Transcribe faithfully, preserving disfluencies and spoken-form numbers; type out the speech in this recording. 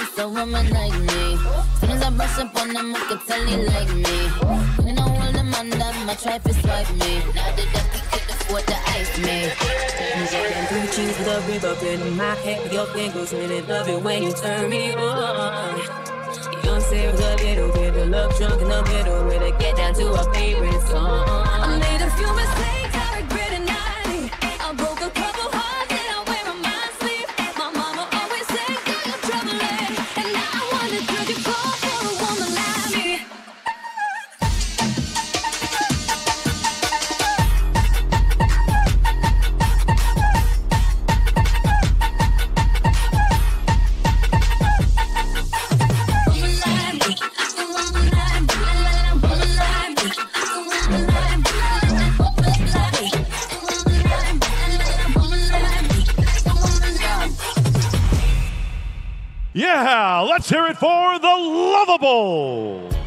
miss a woman like me. Soon as I brush up on them, I can tell he like me. You know all the man that my try to swipe me. Now the ducky could afford to ice me. Jacking through cheese with a rib up in my head. Your fingers really love it when you turn me on. Young Sarah's a little bit of love drunk in the middle. Ready to get down to our favorite song. I made a few mistakes, I regret it not. I broke a couple hearts and I wear on my sleeve. My mama always said, girl, you're troubling. And now I wonder, could you fall for a woman like me? Yeah, let's hear it for the Lovable.